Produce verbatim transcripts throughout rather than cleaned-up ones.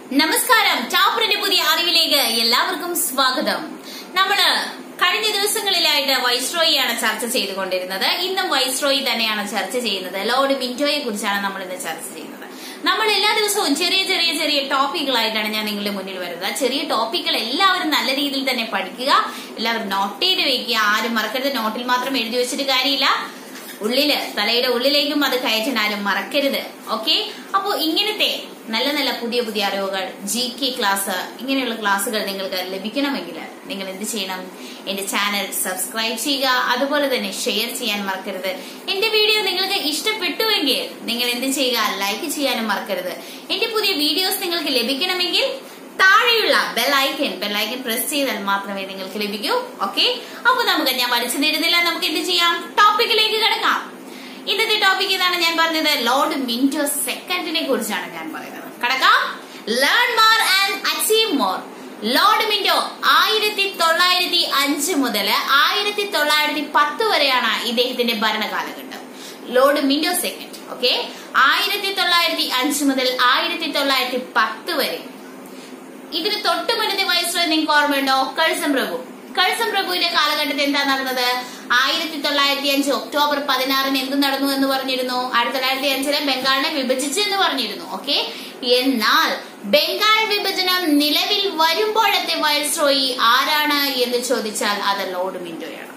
നമസ്കാരം. ചാപ്റ്ററിന്റെ പുതിയ അറിവിലേക്ക് എല്ലാവർക്കും സ്വാഗതം. നമ്മള് കഴിഞ്ഞ ദിവസങ്ങളിലായിട്ട് വൈസ്രോയിയാണ് ചർച്ച ചെയ്തുകൊണ്ടിരുന്നത്. ഇന്നും വൈസ്രോയി തന്നെയാണ് ചർച്ച ചെയ്യുന്നത്. ലോർഡ് മിന്റോയെ കുറിച്ചാണ് നമ്മൾ ഇന്ന് ചർച്ച ചെയ്യുന്നത്. നമ്മൾ എല്ലാ ദിവസവും ചെറിയ ചെറിയ ചെറിയ ടോപ്പിക്കുകളായിട്ടാണ് ഞാൻ നിങ്ങളുടെ മുന്നിൽ വരുന്നത്. ചെറിയ ടോപ്പിക്കുകൾ എല്ലാവരും നല്ല രീതിയിൽ തന്നെ പഠിക്കുക, എല്ലാവരും നോട്ട് ചെയ്ത് വെക്കുക. ആരും മറക്കരുത്. നോട്ടിൽ മാത്രം എഴുതി വെച്ചിട്ട് കാര്യമില്ല, ഉള്ളില് തലയുടെ ഉള്ളിലേക്കും അത് കയറ്റാനും മറക്കരുത്. ഓക്കെ, അപ്പോ ഇങ്ങനത്തെ നല്ല നല്ല പുതിയ പുതിയ അറിവുകൾ, ജി കെ ക്ലാസ്, ഇങ്ങനെയുള്ള ക്ലാസ്സുകൾ നിങ്ങൾക്ക് ലഭിക്കണമെങ്കിൽ നിങ്ങൾ എന്ത് ചെയ്യണം? എന്റെ ചാനൽ സബ്സ്ക്രൈബ് ചെയ്യുക, അതുപോലെ തന്നെ ഷെയർ ചെയ്യാൻ മറക്കരുത്. എന്റെ വീഡിയോ നിങ്ങൾക്ക് ഇഷ്ടപ്പെട്ടുവെങ്കിൽ നിങ്ങൾ എന്ത് ചെയ്യുക? ലൈക്ക് ചെയ്യാനും മറക്കരുത്. എന്റെ പുതിയ വീഡിയോസ് നിങ്ങൾക്ക് ലഭിക്കണമെങ്കിൽ താഴെയുള്ള ബെല്ലൈക്കൻ ബെല്ലൈക്കൻ പ്രസ് ചെയ്താൽ മാത്രമേ നിങ്ങൾക്ക് ലഭിക്കൂ. ഓക്കെ, അപ്പൊ നമുക്ക് ഞാൻ വലിച്ചു നേടുന്നില്ല, നമുക്ക് എന്ത് ചെയ്യാം? ടോപ്പിക്കിലേക്ക് കിടക്കാം. ഇന്നത്തെ ടോപ്പിക് ഏതാണ് ഞാൻ പറഞ്ഞത്? ലോർഡ് മിന്റോ സെക്കൻഡിനെ കുറിച്ചാണ് ഞാൻ പറയുന്നത്. കടക്കാം. Learn more and achieve more. Lord Minto ആയിരത്തി തൊള്ളായിരത്തി അഞ്ച് മുതൽ ആയിരത്തി തൊള്ളായിരത്തി പത്ത് വരെയാണ് ഇദ്ദേഹത്തിന്റെ ഭരണകാലഘട്ടം. Lord Minto second. ഓക്കെ, ആയിരത്തി തൊള്ളായിരത്തി അഞ്ച് മുതൽ ആയിരത്തി തൊള്ളായിരത്തി പത്ത് വരെ. ഇതിന് തൊട്ട് മുന്നത്തെ വൈസ്രോയി നിങ്ങൾക്ക് ഓർമ്മയുണ്ടോ? കഴ്സൺ പ്രഭു. കഴ്സൺ പ്രഭുവിന്റെ കാലഘട്ടത്തിൽ എന്താ നടന്നത്? ആയിരത്തി തൊള്ളായിരത്തി അഞ്ച് ഒക്ടോബർ പതിനാറിന് എന്ത് നടന്നു എന്ന് പറഞ്ഞിരുന്നു? ആയിരത്തി തൊള്ളായിരത്തി അഞ്ചിലെ ബംഗാളിനെ വിഭജിച്ചു എന്ന് പറഞ്ഞിരുന്നു. ഓക്കെ, എന്നാൽ ബംഗാൾ വിഭജനം നിലവിൽ വരുമ്പോഴത്തെ വൈസ്രോയി ആരാണ് എന്ന് ചോദിച്ചാൽ അത് ലോർഡ് മിന്റോയാണ്.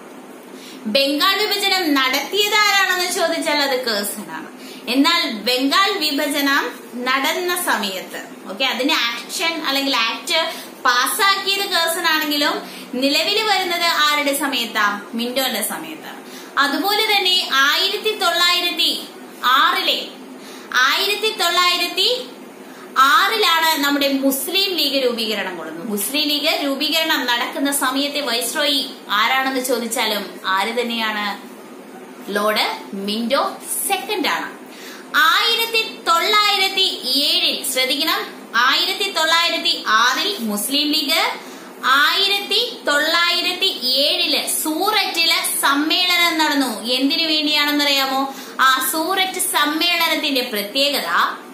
ബംഗാൾ വിഭജനം നടത്തിയത് ആരാണെന്ന് ചോദിച്ചാൽ അത് കഴ്സൺ ആണ്. എന്നാൽ ബംഗാൾ വിഭജനം നടന്ന സമയത്ത്, ഓക്കെ, അതിന്റെ ആക്ഷൻ അല്ലെങ്കിൽ ആക്ട് പാസ്സാക്കിയത് കഴ്സൺ ആണെങ്കിലും നിലവിൽ വരുന്നത് ആരുടെ സമയത്താ? മിന്റോന്റെ സമയത്താണ്. അതുപോലെ തന്നെ ആയിരത്തി തൊള്ളായിരത്തി ആറിലെ ആയിരത്തി തൊള്ളായിരത്തി ആറിലാണ് നമ്മുടെ മുസ്ലിം ലീഗ് രൂപീകരണം കൊടുക്കുന്നത്. മുസ്ലിം ലീഗ് രൂപീകരണം നടക്കുന്ന സമയത്തെ വൈസ്രോയി ആരാണെന്ന് ചോദിച്ചാലും ആര് തന്നെയാണ്? ലോർഡ് മിന്റോ സെക്കൻഡ് ആണ്. ആയിരത്തി തൊള്ളായിരത്തി ഏഴിൽ ശ്രദ്ധിക്കണം, ആയിരത്തി തൊള്ളായിരത്തി ആറിൽ മുസ്ലിം ലീഗ്, ആയിരത്തി തൊള്ളായിരത്തി ഏഴില് സൂററ്റില് സമ്മേളനം നടന്നു. എന്തിനു വേണ്ടിയാണെന്നറിയാമോ? ആ സൂററ്റ് സമ്മേളനത്തിന്റെ പ്രത്യേകത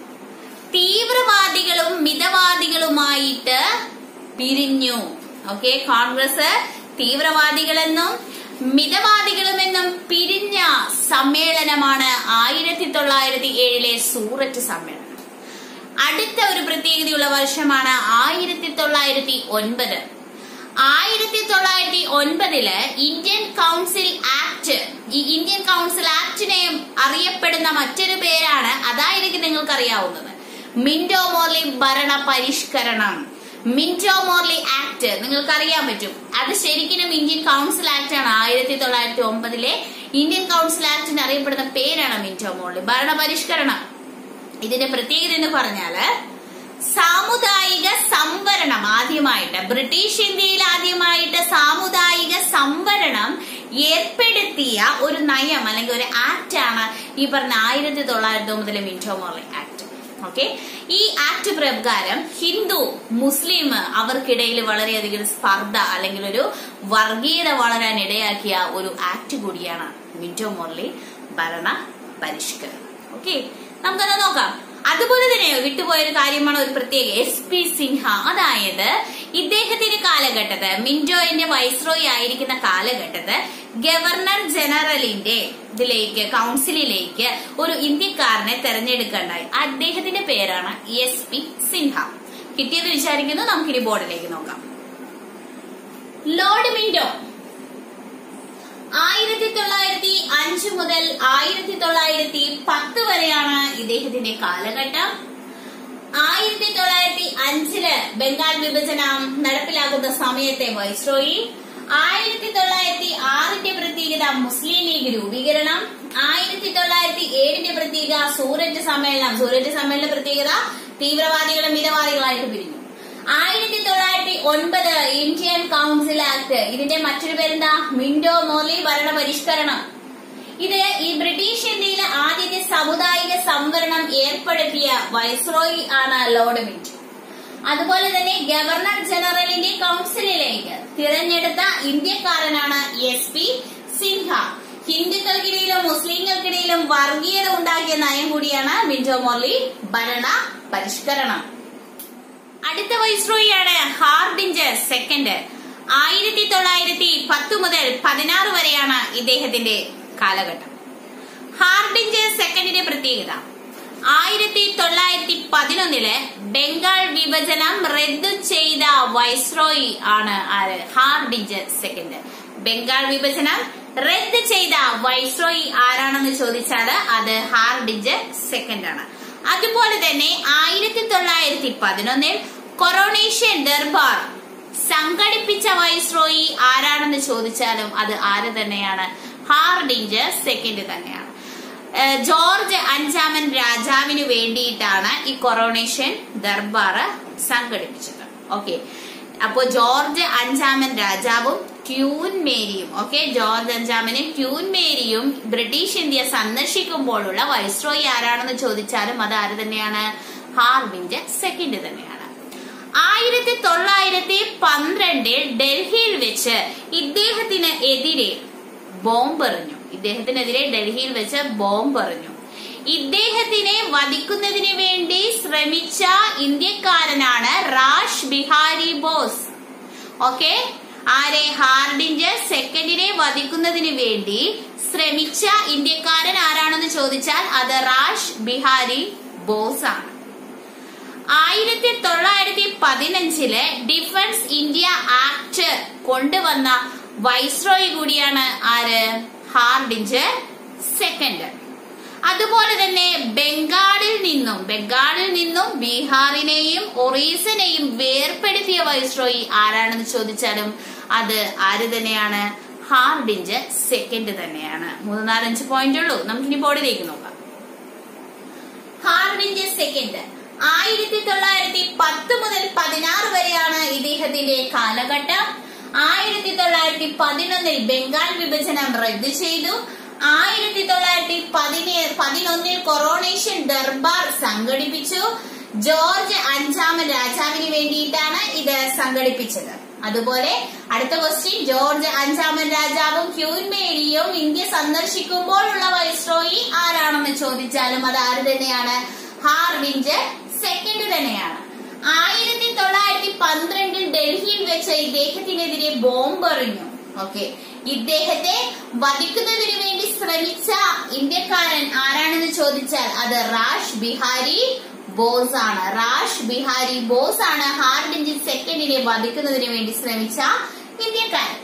തീവ്രവാദികളും മിതവാദികളുമായിട്ട് പിരിഞ്ഞു. ഓക്കെ, കോൺഗ്രസ് തീവ്രവാദികളെന്നും മിതവാദികളുമെന്നും പിരിഞ്ഞ സമ്മേളനമാണ് ആയിരത്തി തൊള്ളായിരത്തി ഏഴിലെ സൂററ്റ് സമ്മേളനം. അടുത്ത ഒരു പ്രത്യേകതയുള്ള വർഷമാണ് ആയിരത്തി തൊള്ളായിരത്തി ഒൻപത്. ആയിരത്തി തൊള്ളായിരത്തി ഒൻപതില് ഇന്ത്യൻ കൗൺസിൽ ആക്ട്. ഈ ഇന്ത്യൻ കൗൺസിൽ ആക്ടിനെ അറിയപ്പെടുന്ന മറ്റൊരു പേരാണ്, അതായിരിക്കും നിങ്ങൾക്ക് അറിയാവുന്നത്, മിന്റോ മോർലി ഭരണ പരിഷ്കരണം. മിന്റോ മോർലി ആക്ട് നിങ്ങൾക്ക് അറിയാൻ പറ്റും. അത് ശരിക്കും ഇന്ത്യൻ കൗൺസിൽ ആക്ട് ആണ്. ആയിരത്തി തൊള്ളായിരത്തി ഒമ്പതിലെ ഇന്ത്യൻ കൗൺസിൽ ആക്ടിന് അറിയപ്പെടുന്ന പേരാണ് മിന്റോ മോർലി ഭരണ പരിഷ്കരണം. ഇതിന്റെ പ്രത്യേകത എന്ന് പറഞ്ഞാല് സാമുദായിക സംവരണം ആദ്യമായിട്ട്, ബ്രിട്ടീഷ് ഇന്ത്യയിൽ ആദ്യമായിട്ട് സാമുദായിക സംവരണം ഏർപ്പെടുത്തിയ ഒരു നയം അല്ലെങ്കിൽ ഒരു ആക്ട് ആണ് ഈ പറഞ്ഞ ആയിരത്തി തൊള്ളായിരത്തി ഒമ്പതിലെ മിന്റോ മോർലി ആക്ട്. ഓക്കെ, ഈ ആക്ട് പ്രകാരം ഹിന്ദു മുസ്ലിം അവർക്കിടയിൽ വളരെയധികം സ്പർദ്ധ അല്ലെങ്കിൽ ഒരു വർഗീയത വളരാൻ ഇടയാക്കിയ ഒരു ആക്ട് കൂടിയാണ് മിന്റോ മോർലി ഭരണ പരിഷ്കരണം. ഓക്കെ, നമുക്കത് നോക്കാം. അതുപോലെ തന്നെ വിട്ടുപോയൊരു കാര്യമാണ് ഒരു പ്രത്യേക എസ് പി സിൻഹ. അതായത് ഇദ്ദേഹത്തിന്റെ കാലഘട്ടത്ത്, മിന്റോന്റെ വൈസ്രോയി ആയിരിക്കുന്ന കാലഘട്ടത്ത് ഗവർണർ ജനറലിന്റെ ഇതിലേക്ക് കൗൺസിലിലേക്ക് ഒരു ഇന്ത്യക്കാരനെ തെരഞ്ഞെടുക്കണ്ടായി. അദ്ദേഹത്തിന്റെ പേരാണ് എസ് പി സിൻഹ. കിട്ടിയത് വിചാരിക്കുന്നു. നമുക്കിനി ബോർഡിലേക്ക് നോക്കാം. ലോർഡ് മിന്റോ ആയിരത്തി തൊള്ളായിരത്തി അഞ്ച് മുതൽ ആയിരത്തി തൊള്ളായിരത്തി പത്ത് വരെയാണ് ഇദ്ദേഹത്തിന്റെ കാലഘട്ടം. ആയിരത്തി തൊള്ളായിരത്തി അഞ്ചില് ബംഗാൾ വിഭജനം നടപ്പിലാക്കുന്ന സമയത്തെ വൈസ്രോയി. ആയിരത്തി തൊള്ളായിരത്തി ആറിന്റെ പ്രത്യേകത മുസ്ലിം ലീഗ് രൂപീകരണം. ആയിരത്തി തൊള്ളായിരത്തി ഏഴിന്റെ പ്രത്യേകത സൂററ്റ് സമ്മേളനം. സൂററ്റ് സമ്മേളന പ്രത്യേകത തീവ്രവാദികളും മിതവാദികളായിട്ട് പിരിഞ്ഞു. ആയിരത്തി തൊള്ളായിരത്തി ഒൻപത് ഇന്ത്യൻ കൗൺസിൽ ആക്ട്. ഇതിന്റെ മറ്റൊരു പേരെന്താ? മിന്റോ മോർലി ഭരണ പരിഷ്കരണം. ഇത് ഈ ബ്രിട്ടീഷ് ഇന്ത്യയിലെ ആദ്യത്തെ സാമുദായിക സംവരണം ഏർപ്പെടുത്തിയ വൈസ്രോയി ആണ് ലോർഡ് മിന്റോ. അതുപോലെ തന്നെ ഗവർണർ ജനറലിന്റെ കൗൺസിലിലേക്ക് തിരഞ്ഞെടുത്ത ഇന്ത്യക്കാരനാണ് എസ് പി സിൻഹ. ഹിന്ദുക്കൾക്കിടയിലും മുസ്ലിങ്ങൾക്കിടയിലും വർഗീയത ഉണ്ടാക്കിയ നയം കൂടിയാണ് മിന്റോ മോർലി ഭരണ പരിഷ്കരണം. അടുത്ത വൈസ്രോയിയാണ് ഹാർഡിഞ്ചർ സെക്കൻഡ്. ആയിരത്തി തൊള്ളായിരത്തി പത്ത് മുതൽ പതിനാറ് വരെയാണ് ഇദ്ദേഹത്തിന്റെ കാലഘട്ടം. ഹാർഡിഞ്ചർ സെക്കൻഡിന്റെ പ്രത്യേകത, ആയിരത്തി തൊള്ളായിരത്തി പതിനൊന്നില് ബംഗാൾ വിഭജനം റദ്ദു ചെയ്ത വൈസ്രോയി ആണ് ആര്? Hardinge second. ബംഗാൾ വിഭജനം റദ്ദു ചെയ്ത വൈസ്രോയി ആരാണെന്ന് ചോദിച്ചാൽ അത് ഹാർഡിഞ്ചർ സെക്കൻഡ് ആണ്. അതുപോലെ തന്നെ ആയിരത്തി തൊള്ളായിരത്തി പതിനൊന്നിൽ കൊറോണേഷൻ ദർബാർ സംഘടിപ്പിച്ച വൈസ്രോയി ആരാണെന്ന് ചോദിച്ചാലും അത് ആര് തന്നെയാണ്? ഹാർഡിഞ്ചർ സെക്കൻഡ് തന്നെയാണ്. ജോർജ് അഞ്ചാമൻ രാജാവിന് വേണ്ടിയിട്ടാണ് ഈ കൊറോണേഷൻ ദർബാർ സംഘടിപ്പിച്ചത്. ഓക്കെ, അപ്പോ ജോർജ് അഞ്ചാമൻ രാജാവും ക്യൂൻ മേരിയും ഓക്കെ ജോർജ് അഞ്ചാമനും ക്യൂൻ മേരിയും ബ്രിട്ടീഷ് ഇന്ത്യ സന്ദർശിക്കുമ്പോഴുള്ള വൈസ്രോയി ആരാണെന്ന് ചോദിച്ചാലും അത് ആര് തന്നെയാണ്? ഹാർഡിഞ്ചർ സെക്കൻഡ് തന്നെയാണ്. ആയിരത്തി തൊള്ളായിരത്തി പന്ത്രണ്ടിൽ ഡൽഹിയിൽ വെച്ച് ഇദ്ദേഹത്തിന് എതിരെ ബോംബെറിഞ്ഞു. ഇദ്ദേഹത്തിനെതിരെ ഡൽഹിയിൽ വെച്ച് ബോംബെറിഞ്ഞു. ഇദ്ദേഹത്തിനെ വധിക്കുന്നതിന് വേണ്ടി ശ്രമിച്ച ഇന്ത്യക്കാരനാണ് റാഷ് ബിഹാരി ബോസ്. ഓക്കെ, ആരെ? ഹാർഡിഞ്ചർ സെക്കൻഡിനെ വധിക്കുന്നതിന് വേണ്ടി ശ്രമിച്ച ഇന്ത്യക്കാരൻ ആരാണെന്ന് ചോദിച്ചാൽ അത് റാഷ് ബിഹാരി ബോസ് ആണ്. ആയിരത്തി തൊള്ളായിരത്തി പതിനഞ്ചില് ഡിഫൻസ് ഇന്ത്യ ആക്ട് കൊണ്ടുവന്ന വൈസ്രോയി കൂടിയാണ് ആര്? Hardinge second. അതുപോലെ തന്നെ ബംഗാളിൽ നിന്നും ബംഗാളിൽ നിന്നും ബീഹാറിനെയും ഒറീസനെയും വേർപ്പെടുത്തിയ വൈസ്രോയി ആരാണെന്ന് ചോദിച്ചാലും അത് ആര് തന്നെയാണ്? ഹാർഡിഞ്ചർ സെക്കൻഡ് തന്നെയാണ്. മൂന്ന് നാലഞ്ച് പോയിന്റ് ഉള്ളൂ. നമുക്കിനി ബോർഡിലേക്ക് നോക്കാം. ഹാർഡിഞ്ചർ സെക്കൻഡ് ആയിരത്തി തൊള്ളായിരത്തി പത്ത് മുതൽ പതിനാറ് വരെയാണ് ഇദ്ദേഹത്തിന്റെ കാലഘട്ടം. ആയിരത്തി തൊള്ളായിരത്തി പതിനൊന്നിൽ ബംഗാൾ വിഭജനം റദ്ദു ചെയ്തു. ആയിരത്തി തൊള്ളായിരത്തി പതിനൊന്നിൽ കൊറോണേഷൻ ദർബാർ സംഘടിപ്പിച്ചു. ജോർജ് അഞ്ചാമൻ രാജാവിന് വേണ്ടിയിട്ടാണ് ഇത് സംഘടിപ്പിച്ചത്. അതുപോലെ അടുത്ത ക്വസ്റ്റ്യൻ, ജോർജ് അഞ്ചാമൻ രാജാവും ക്യൂൻ മേരിയും ഇന്ത്യ സന്ദർശിക്കുമ്പോഴുള്ള വൈസ്രോയി ആരാണെന്ന് ചോദിച്ചാലും അത് ആര് തന്നെയാണ്? ഹാർഡിഞ്ചർ സെക്കൻഡ് തന്നെയാണ്. ആയിരത്തി തൊള്ളായിരത്തി പന്ത്രണ്ടിൽ ഡൽഹിയിൽ വെച്ച് ഇദ്ദേഹത്തിനെതിരെ ബോംബെറിഞ്ഞു. ഓക്കെ, ഇദ്ദേഹത്തെ വധിക്കുന്നതിന് വേണ്ടി ശ്രമിച്ച ഇന്ത്യക്കാരൻ ആരാണെന്ന് ചോദിച്ചാൽ അത് റാഷ് ബിഹാരി ബോസ് ആണ്. റാഷ് ബിഹാരി ബോസ് ആണ് ഹാർഡിഞ്ചർ സെക്കൻഡിനെ വധിക്കുന്നതിന് വേണ്ടി ശ്രമിച്ച ഇന്ത്യക്കാരൻ.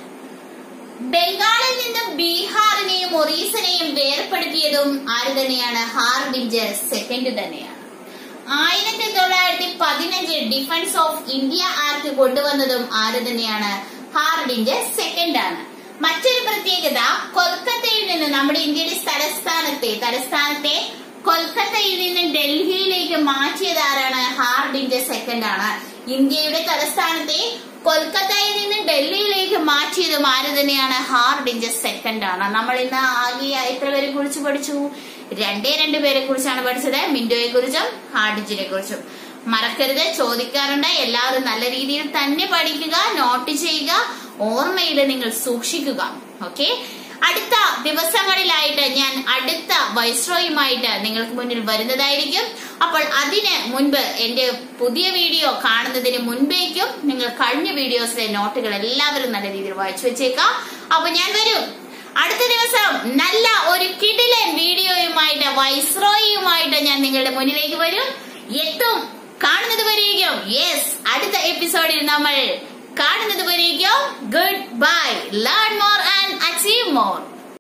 ബംഗാളിൽ നിന്നും ബീഹാറിനെയും ഒറീസനെയും വേർപ്പെടുത്തിയതും ആര് തന്നെയാണ്? ഹാർഡിഞ്ചർ സെക്കൻഡ് തന്നെയാണ്. ആയിരത്തി തൊള്ളായിരത്തി പതിനഞ്ചിൽ ഡിഫൻസ് ഓഫ് ഇന്ത്യ ആക്ട് കൊണ്ടുവന്നതും ആര് തന്നെയാണ്? ഹാർഡിഞ്ചർ സെക്കൻഡ് ആണ്. മറ്റൊരു പ്രത്യേകത, കൊൽക്കത്തയിൽ നിന്ന് നമ്മുടെ ഇന്ത്യയുടെ തലസ്ഥാനത്തെ തലസ്ഥാനത്തെ കൊൽക്കത്തയിൽ നിന്ന് ഡൽഹിയിലേക്ക് മാറ്റിയത് ആരാണ്? ഹാർഡിഞ്ചർ സെക്കൻഡ് ആണ്. ഇന്ത്യയുടെ തലസ്ഥാനത്തെ കൊൽക്കത്തയിൽ നിന്ന് ഡൽഹിയിലേക്ക് മാറ്റിയതും ആര് തന്നെയാണ്? ഹാർഡിഞ്ചർ സെക്കൻഡ് ആണ്. നമ്മൾ ഇന്ന് ആകെ എത്ര പേരെ കുറിച്ച് പഠിച്ചു? രണ്ടേ രണ്ട് പേരെ കുറിച്ചാണ് പഠിച്ചത്, മിന്റോയെ കുറിച്ചും ഹാർഡിഞ്ചറെ കുറിച്ചും. മറക്കരുത്, ചോദിക്കാറുണ്ട്. എല്ലാവരും നല്ല രീതിയിൽ തന്നെ പഠിക്കുക, നോട്ട് ചെയ്യുക, ഓർമ്മയിൽ നിങ്ങൾ സൂക്ഷിക്കുക. ഓക്കെ, അടുത്ത ദിവസങ്ങളിലായിട്ട് ഞാൻ അടുത്ത വൈസ്രോയുമായിട്ട് നിങ്ങൾക്ക് മുന്നിൽ വരുന്നതായിരിക്കും. അപ്പോൾ അതിന് മുൻപ് എന്റെ പുതിയ വീഡിയോ കാണുന്നതിന് മുൻപേക്കും നിങ്ങൾ കഴിഞ്ഞ വീഡിയോസിലെ നോട്ടുകൾ എല്ലാവരും നല്ല രീതിയിൽ വായിച്ചു വെച്ചേക്കാം. അപ്പൊ ഞാൻ വരും അടുത്ത ദിവസം നല്ല ഒരു കിടിലൻ വീഡിയോയുമായിട്ട്, വൈസ്രോയുമായിട്ട് ഞാൻ നിങ്ങളുടെ മുന്നിലേക്ക് വരും, എത്തും. കാണുന്നത് വരെയും യെസ്, അടുത്ത എപ്പിസോഡിൽ നമ്മൾ കാണുന്നത് വരെയും good bye. Learn more and achieve more.